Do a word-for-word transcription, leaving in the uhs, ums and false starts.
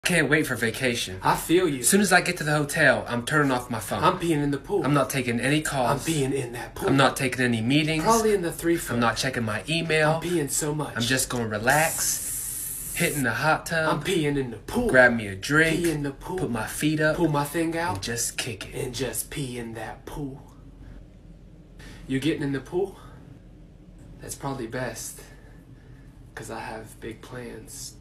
Can't wait for vacation. I feel you. As soon as I get to the hotel, I'm turning off my phone. I'm peeing in the pool. I'm not taking any calls. I'm peeing in that pool. I'm not taking any meetings. Probably in the three foot. I'm not checking my email. I'm peeing so much. I'm just going to relax, hitting the hot tub. I'm peeing in the pool. Grab me a drink. Pee in the pool. Put my feet up. Pull my thing out. And just kick it. And just pee in that pool. You getting in the pool? That's probably best. Because I have big plans